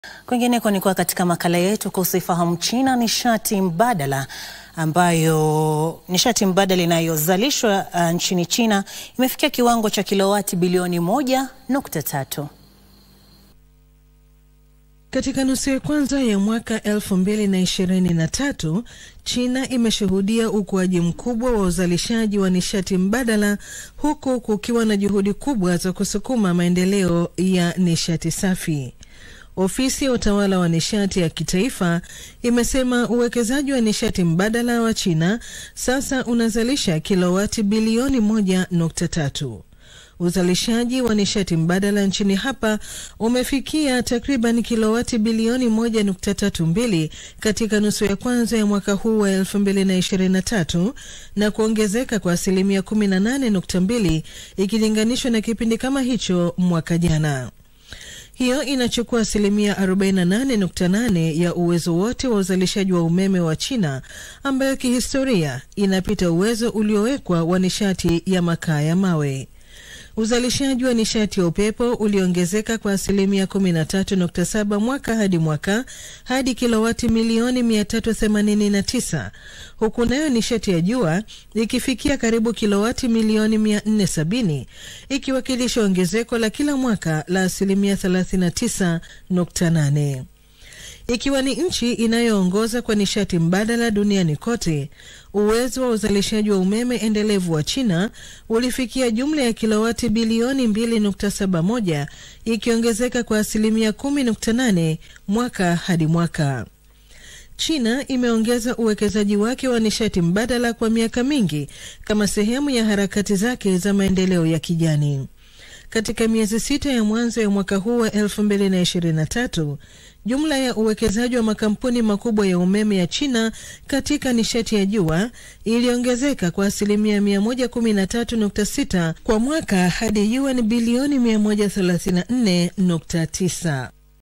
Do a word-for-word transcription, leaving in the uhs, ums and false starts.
Kwingineko ni kwa katika makala yetu kuhusu Ifahamu China nishati mbadala, ambayo nishati mbadala inayozalishwa uh, nchini China imefikia kiwango cha kilowati bilioni moja nukta tatu. Katika nusu ya kwanza ya mwaka elfu mbili na ishirini na tatu, China imeshuhudia ukuaji mkubwa wa uzalishaji wa nishati mbadala, huku kukiwa na juhudi kubwa za kusukuma maendeleo ya nishati safi. Ofisi ya utawala wa nishati ya kitaifa imesema uwekezaji wa nishati mbadala wa China sasa unazalisha kilowati bilioni moja nukta tatu. Uzalishaji wa nishati mbadala nchini hapa umefikia takriban kilowati bilioni moja nukta tatu mbili katika nusu ya kwanza ya mwaka huu wa elfu mbili na ishirini na tatu, na kuongezeka kwa asilimia kumi na nane nukta mbili ikilinganishwa na kipindi kama hicho mwaka jana. Hiyo inachukua asilimia arobaini na nane nukta nane ya uwezo wote wa uzalishaji wa umeme wa China, ambayo kihistoria inapita uwezo uliowekwa wa nishati ya makaa ya mawe. Uzalishaji wa nishati ya upepo uliongezeka kwa asilimia kumi na tatu nukta saba mwaka hadi mwaka hadi kilowati milioni mia tatu themanini na tisa, huku nayo nishati ya jua ikifikia karibu kilowati milioni mia nne sabini, ikiwakilisha ongezeko la kila mwaka la asilimia thelathini na tisa nukta nane. Ikiwa ni nchi inayoongoza kwa nishati mbadala duniani kote, uwezo wa uzalishaji wa umeme endelevu wa China ulifikia jumla ya kilowati bilioni mbili nukta saba moja, ikiongezeka kwa asilimia kumi nukta nane mwaka hadi mwaka. China imeongeza uwekezaji wake wa nishati mbadala kwa miaka mingi kama sehemu ya harakati zake za maendeleo ya kijani. Katika miezi sita ya mwanzo ya mwaka huu wa elfu mbili na ishirini na tatu, jumla ya uwekezaji wa makampuni makubwa ya umeme ya China katika nishati ya jua iliongezeka kwa asilimia mia moja kumi na tatu nukta sita kwa mwaka hadi yuan bilioni mia moja thelathini na nne nukta tisa.